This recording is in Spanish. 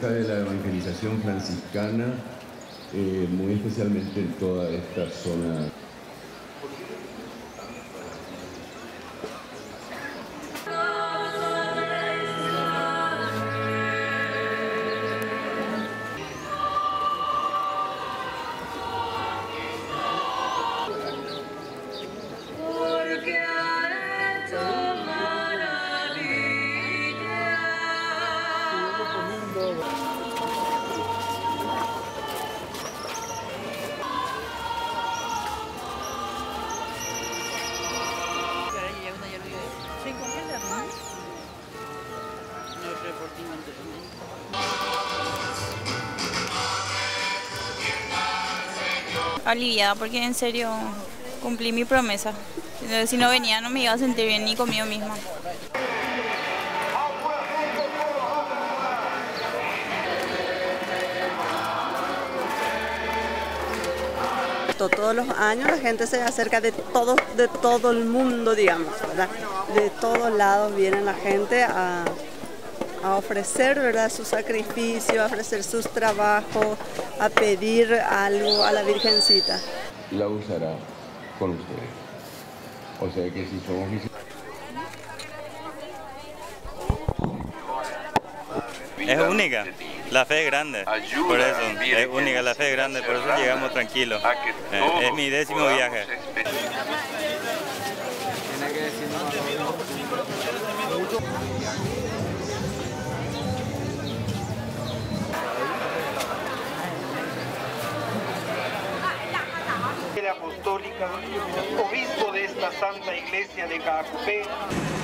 cerca de la evangelización franciscana, muy especialmente en toda esta zona. Aliviada porque en serio cumplí mi promesa. Si no venía no me iba a sentir bien ni conmigo misma. Todos los años la gente se acerca de todo el mundo, digamos, ¿verdad? De todos lados viene la gente a ofrecer, ¿verdad?, su sacrificio, a ofrecer sus trabajos, a pedir algo a la Virgencita. La usará con ustedes. O sea que si somos visitantes. Es única, la fe es grande, por eso, es única, la fe es grande, por eso llegamos tranquilos. Es mi 10º viaje. Apostólica, obispo de esta Santa Iglesia de Caacupé.